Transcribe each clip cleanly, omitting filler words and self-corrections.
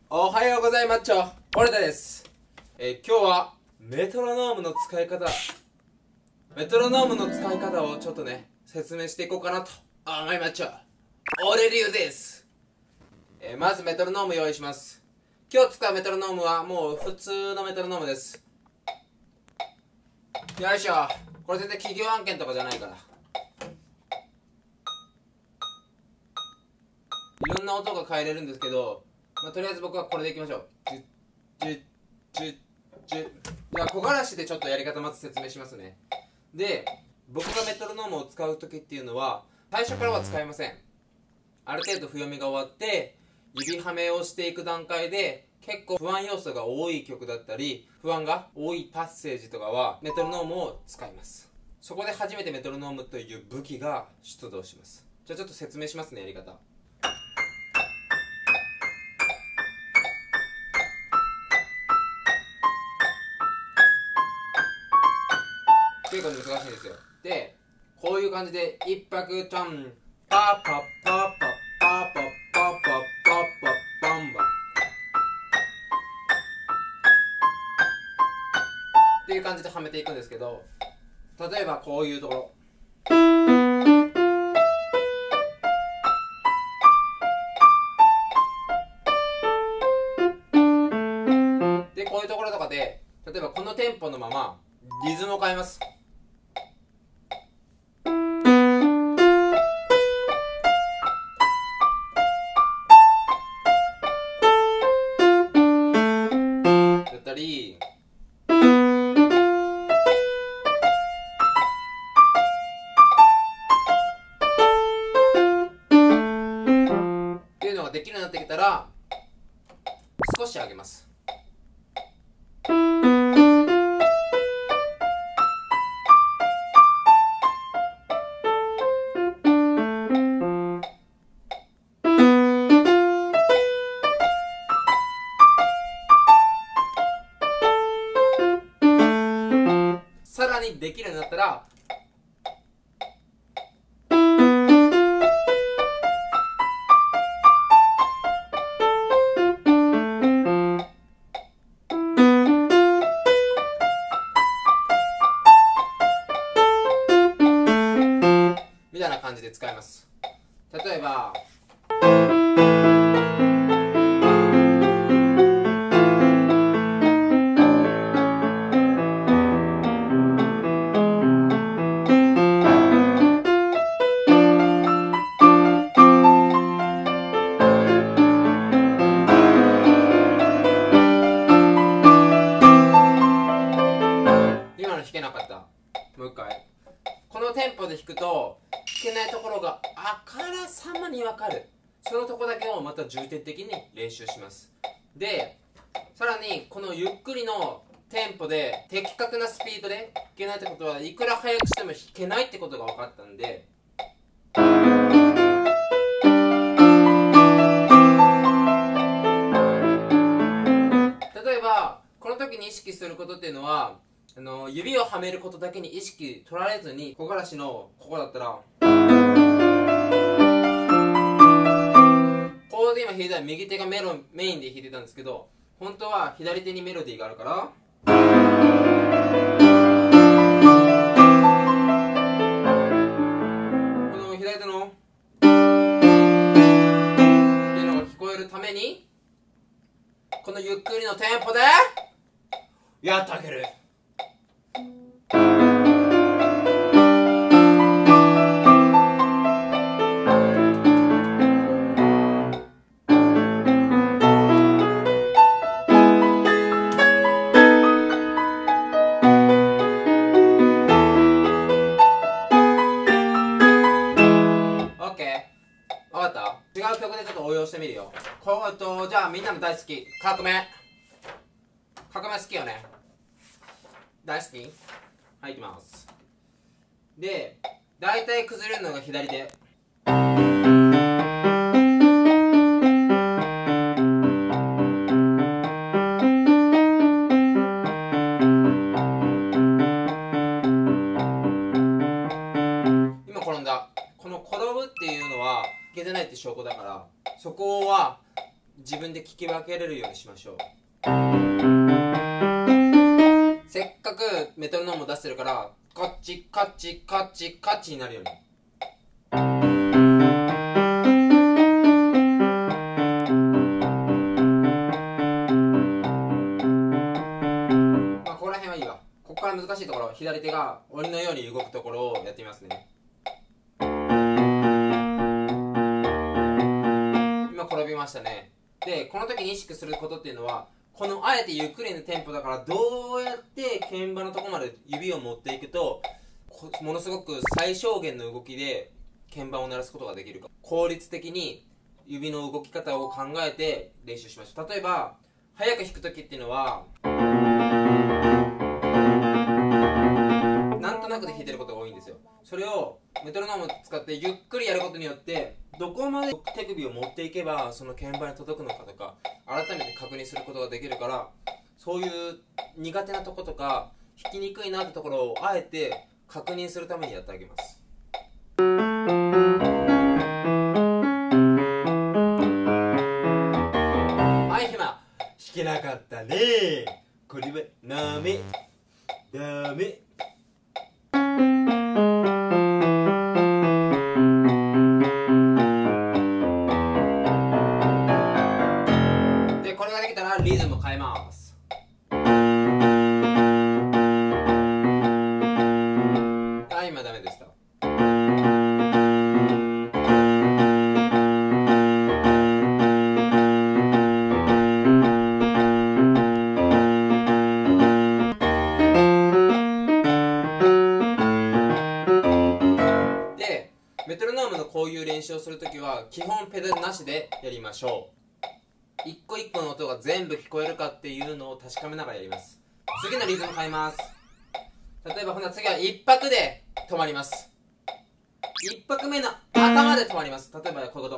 おはようございます。俺田です。今日はメトロノームの使い方をちょっとね説明していこうかなと思います。俺流です。まずメトロノーム用意します。今日使うメトロノームはもう普通のメトロノームです。よいしょ。これ全然企業案件とかじゃないから、いろんな音が変えれるんですけど、とりあえず僕はこれでいきましょう。じゃあ木枯らしでちょっとやり方まず説明しますね。で、僕がメトロノームを使う時っていうのは最初からは使いません。ある程度譜読みが終わって指はめをしていく段階で結構不安要素が多い曲だったり不安が多いパッセージとかはメトロノームを使います。そこで初めてメトロノームという武器が出動します。じゃあちょっと説明しますね、やり方。結構難しいんですよ。で、こういう感じで一拍ちゃんパパパパパパパパパパパンバっていう感じではめていくんですけど、例えばこういうところで、こういうところとかで例えばこのテンポのままリズムを変えます。だったりっていうのができるようになってきたら少し上げます。さらにできるようになったらみたいな感じで使います。例えば今の弾けなかった。もう一回。このテンポで弾くと弾けないところがあからさまに分かる。そのとこだけをまた重点的に練習します。で、さらにこのゆっくりのテンポで的確なスピードで弾けないってことはいくら速くしても弾けないってことが分かったんで、例えばこの時に意識することっていうのは指をはめることだけに意識取られずに、木枯らしのここだったらこうで今弾いたら右手がメインで弾いてたんですけど、本当は左手にメロディーがあるからこの左手のっていうのが聞こえるためにこのゆっくりのテンポでやってあげる。分かった？違う曲でちょっと応用してみるよ。じゃあみんなの大好き革命好きよね。大好き。はい、いきます。で、大体崩れるのが左手。今転んだ。この転ぶっていうのは弾けてないって証拠だから、そこは自分で聞き分けれるようにしましょう。せっかくメトロノームを出してるから、カッチカッチカッチカッチになるように。まあここら辺はいいわ。ここから難しいところ、左手が鬼のように動くところをやってみますね。今転びましたね。でこの時に意識することっていうのは、このあえてゆっくりのテンポだから、どうやって鍵盤のとこまで指を持っていくとものすごく最小限の動きで鍵盤を鳴らすことができるか、効率的に指の動き方を考えて練習しましょう。例えば速く弾く時っていうのはなんとなくで弾いてることが多いんですよ。それをメトロノームを使ってゆっくりやることによって、どこまで手首を持っていけばその鍵盤に届くのかとか改めて確認することができるから、そういう苦手なとことか弾きにくいなってところをあえて確認するためにやってあげます。はい、ひま弾けなかったね。これはダメダメ。でこれができたらリズム変えます。あ、今ダメでした。でメトロノームのこういう練習をするときは基本ペダルなしでやりましょう。一個一個の音が全部聞こえるかっていうのを確かめながらやります。次のリズム変えます。例えばほな次は一拍で止まります。一拍目の頭で止まります。例えばこういうこと。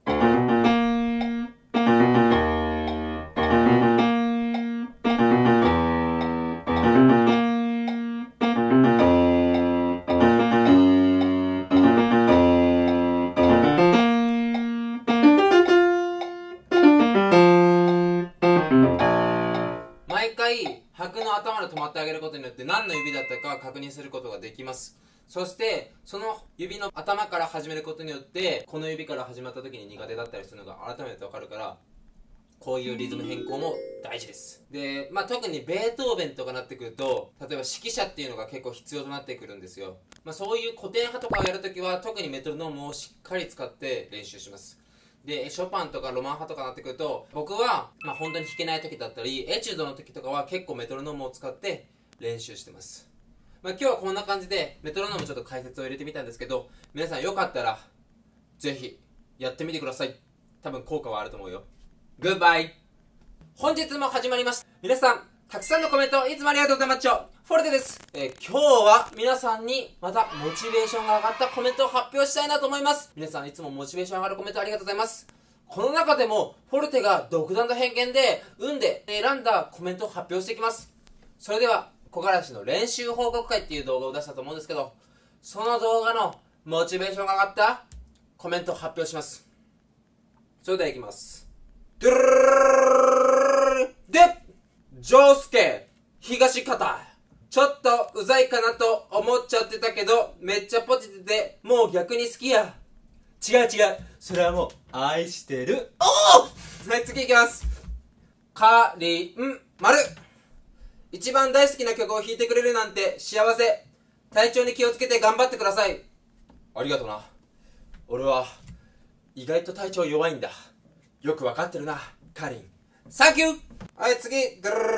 毎回拍の頭で止まってあげることによって何の指だったか確認することができます。そしてその指の頭から始めることによって、この指から始まった時に苦手だったりするのが改めて分かるから、こういうリズム変更も大事です。で、特にベートーベンとかなってくると、例えば指揮者っていうのが結構必要となってくるんですよ。そういう古典派とかをやるときは特にメトロノームをしっかり使って練習します。でショパンとかロマン派とかなってくると、僕は本当に弾けない時だったりエチュードの時とかは結構メトロノームを使って練習してます。今日はこんな感じでメトロノームちょっと解説を入れてみたんですけど、皆さんよかったらぜひやってみてください。多分効果はあると思うよ。グッバイ。本日も始まりました。皆さんたくさんのコメントいつもありがとうございます。フォルテです。今日は皆さんにまたモチベーションが上がったコメントを発表したいなと思います。皆さんいつもモチベーション上がるコメントありがとうございます。この中でもフォルテが独断と偏見で運で選んだコメントを発表していきます。それでは木枯らしの練習報告会っていう動画を出したと思うんですけど、その動画のモチベーションが上がったコメントを発表します。それではいきます。ドゥルルルルルでジョースケ東方、ちょっとうざいかなと思っちゃってたけどめっちゃポジティブでもう逆に好きや。違う違う、それはもう愛してる。おお、はい、次いきます。かりんまる、一番大好きな曲を弾いてくれるなんて幸せ。体調に気をつけて頑張ってください。ありがとうな。俺は意外と体調弱いんだ。よくわかってるなかりん。サンキュー。はい、次。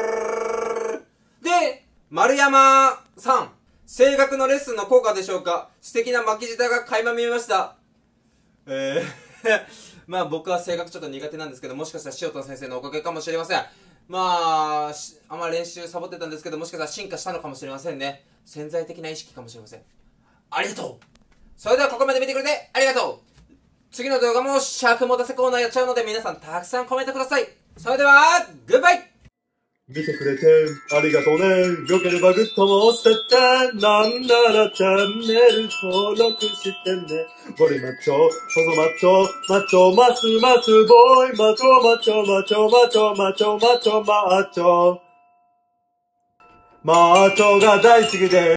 で丸山さん、声楽のレッスンの効果でしょうか。素敵な巻き舌が垣間見えました。僕は声楽ちょっと苦手なんですけど、もしかしたら塩田先生のおかげかもしれません。あんま練習サボってたんですけど、もしかしたら進化したのかもしれませんね。潜在的な意識かもしれません。ありがとう。それではここまで見てくれてありがとう。次の動画も尺持たせコーナーやっちゃうので、皆さんたくさんコメントください。それではグッバイ。 見てくれてありがとうね。よければグッドも押してって。なんならチャンネル登録してね。ゴリマッチョ、細マッチョ、マッチョ、マスマスボーイ、マチョマチョマチョマチョマチョマチョマチョ。マチョが大好きで